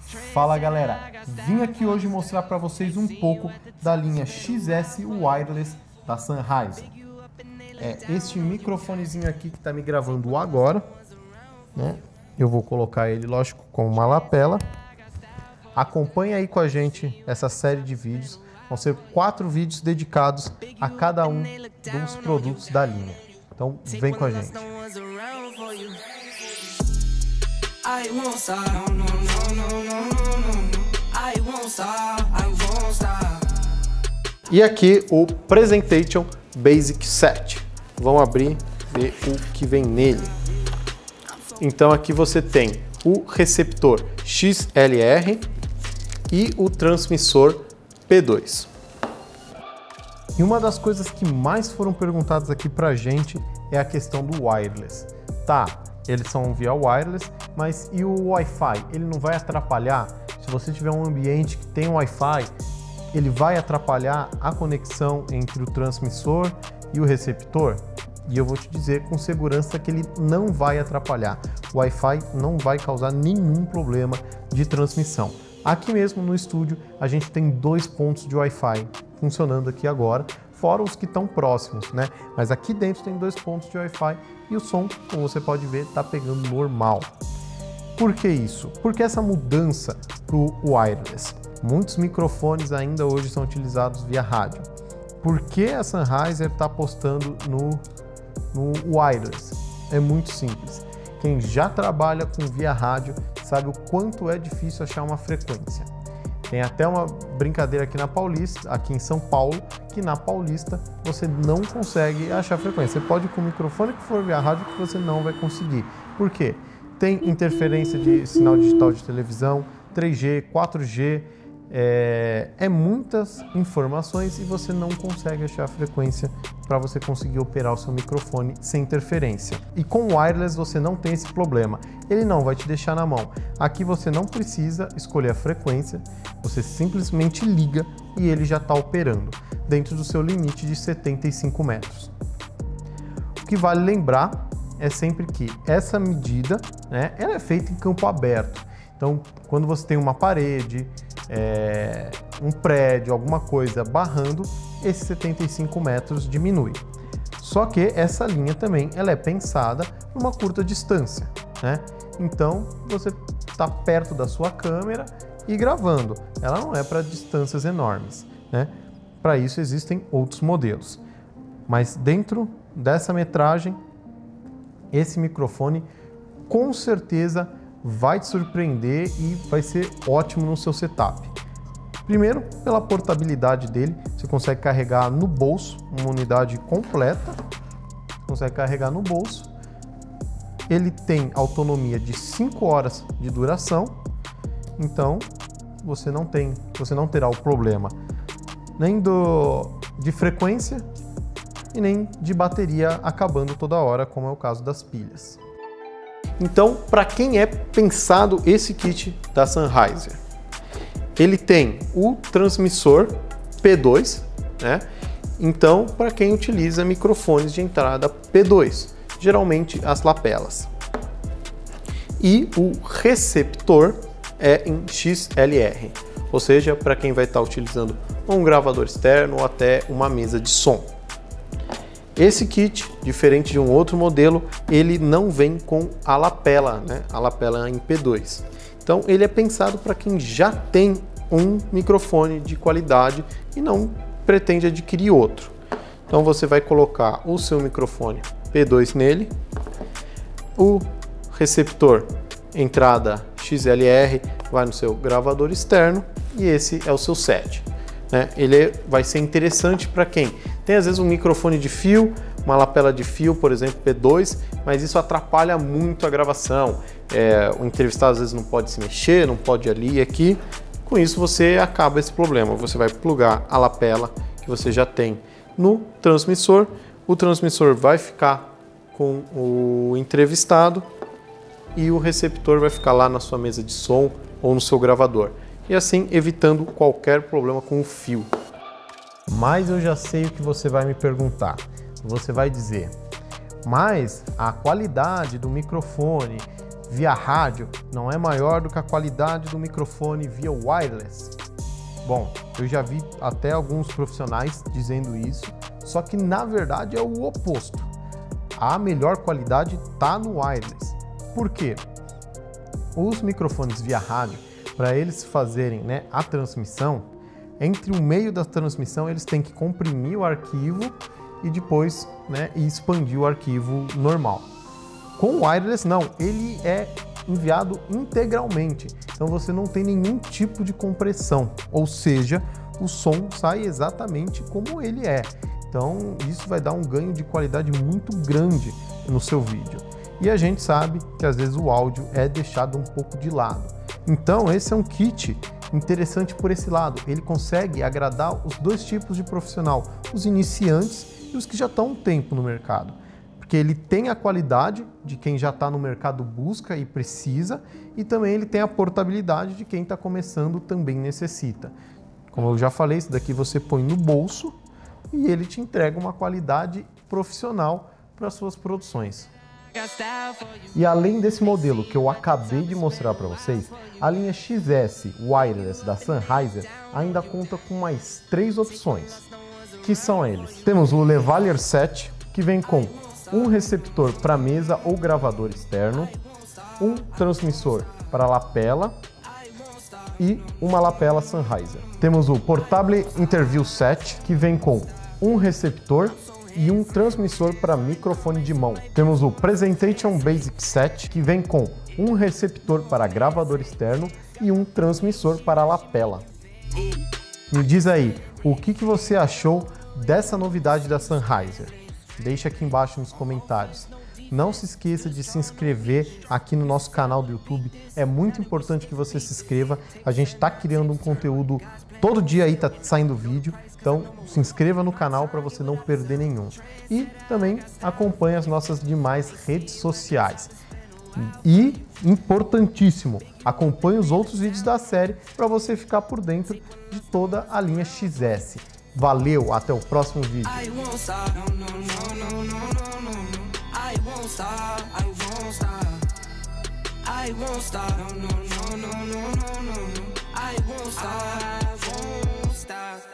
Fala galera, vim aqui hoje mostrar para vocês um pouco da linha XS Wireless da Sennheiser. É este microfonezinho aqui que está me gravando agora, né? Eu vou colocar ele, lógico, com uma lapela. Acompanhe aí com a gente essa série de vídeos. Vão ser 4 vídeos dedicados a cada um dos produtos da linha. Então vem com a gente. E aqui o Presentation Basic Set. Vamos abrir, ver o que vem nele. Então aqui você tem o receptor XLR e o transmissor P2. E uma das coisas que mais foram perguntadas aqui pra gente é a questão do wireless. Tá, eles são via wireless, mas e o Wi-Fi? Ele não vai atrapalhar? Se você tiver um ambiente que tem Wi-Fi, ele vai atrapalhar a conexão entre o transmissor e o receptor? E eu vou te dizer com segurança que ele não vai atrapalhar. O Wi-Fi não vai causar nenhum problema de transmissão. Aqui mesmo no estúdio a gente tem 2 pontos de Wi-Fi funcionando aqui agora, fora os que estão próximos, né? Mas aqui dentro tem 2 pontos de Wi-Fi e o som, como você pode ver, está pegando normal. Por que isso? Porque essa mudança para o wireless? Muitos microfones ainda hoje são utilizados via rádio. Por que a Sennheiser está apostando no wireless? É muito simples. Quem já trabalha com via rádio sabe o quanto é difícil achar uma frequência. Tem até uma brincadeira aqui na Paulista, aqui em São Paulo, que na Paulista você não consegue achar frequência. Você pode ir com o microfone que for via rádio que você não vai conseguir. Por quê? Tem interferência de sinal digital de televisão, 3G, 4G, muitas informações e você não consegue achar a frequência para você conseguir operar o seu microfone sem interferência. E com o wireless você não tem esse problema, ele não vai te deixar na mão. Aqui você não precisa escolher a frequência, você simplesmente liga e ele já está operando dentro do seu limite de 75 metros. O que vale lembrar é sempre que essa medida, né, ela é feita em campo aberto. Então, quando você tem uma parede, um prédio, alguma coisa barrando, esses 75 metros diminui. Só que essa linha também ela é pensada para uma curta distância, né? Então, você está perto da sua câmera e gravando. Ela não é para distâncias enormes, né? Para isso existem outros modelos. Mas dentro dessa metragem, esse microfone com certeza vai te surpreender e vai ser ótimo no seu setup. Primeiro, pela portabilidade dele, você consegue carregar no bolso, uma unidade completa, consegue carregar no bolso. Ele tem autonomia de 5 horas de duração, então você não terá o problema nem de frequência e nem de bateria acabando toda hora, como é o caso das pilhas. Então, para quem é pensado esse kit da Sennheiser? Ele tem o transmissor P2, né? Então, para quem utiliza microfones de entrada P2, geralmente as lapelas. E o receptor é em XLR, ou seja, para quem vai estar utilizando um gravador externo ou até uma mesa de som. Esse kit, diferente de um outro modelo, ele não vem com a lapela, né? A lapela em P2. Então ele é pensado para quem já tem um microfone de qualidade e não pretende adquirir outro. Então você vai colocar o seu microfone P2 nele, o receptor entrada XLR vai no seu gravador externo e esse é o seu set. Ele vai ser interessante para quem tem às vezes um microfone de fio, uma lapela de fio, por exemplo, P2, mas isso atrapalha muito a gravação. O entrevistado às vezes não pode se mexer, não pode ir ali e aqui. Com isso você acaba esse problema. Você vai plugar a lapela que você já tem no transmissor. O transmissor vai ficar com o entrevistado e o receptor vai ficar lá na sua mesa de som ou no seu gravador. E assim evitando qualquer problema com o fio. Mas eu já sei o que você vai me perguntar. Você vai dizer, mas a qualidade do microfone via rádio não é maior do que a qualidade do microfone via wireless? Bom, eu já vi até alguns profissionais dizendo isso, só que na verdade é o oposto. A melhor qualidade está no wireless. Por quê? Os microfones via rádio, para eles fazerem, né, a transmissão, entre o meio da transmissão eles têm que comprimir o arquivo e depois, né, expandir o arquivo normal. Com o wireless não, ele é enviado integralmente, então você não tem nenhum tipo de compressão, ou seja, o som sai exatamente como ele é. Então isso vai dar um ganho de qualidade muito grande no seu vídeo. E a gente sabe que às vezes o áudio é deixado um pouco de lado. Então esse é um kit interessante por esse lado. Ele consegue agradar os dois tipos de profissional, os iniciantes e os que já estão há um tempo no mercado. Porque ele tem a qualidade de quem já está no mercado busca e precisa, e também ele tem a portabilidade de quem está começando também necessita. Como eu já falei, isso daqui você põe no bolso e ele te entrega uma qualidade profissional para suas produções. E além desse modelo que eu acabei de mostrar para vocês, a linha XS Wireless da Sennheiser ainda conta com mais 3 opções, que são eles. Temos o Lavalier 7, que vem com um receptor para mesa ou gravador externo, um transmissor para lapela e uma lapela Sennheiser. Temos o Portable Interview 7, que vem com um receptor e um transmissor para microfone de mão. Temos o Presentation Basic 7, que vem com um receptor para gravador externo e um transmissor para lapela. Me diz aí, o que você achou dessa novidade da Sennheiser? Deixa aqui embaixo nos comentários. Não se esqueça de se inscrever aqui no nosso canal do YouTube. É muito importante que você se inscreva. A gente está criando um conteúdo todo dia aí, tá saindo vídeo. Então se inscreva no canal para você não perder nenhum. E também acompanhe as nossas demais redes sociais. E, importantíssimo, acompanhe os outros vídeos da série para você ficar por dentro de toda a linha XS. Valeu, até o próximo vídeo. I won't stop, no, no, no, no, no, no. I won't stop.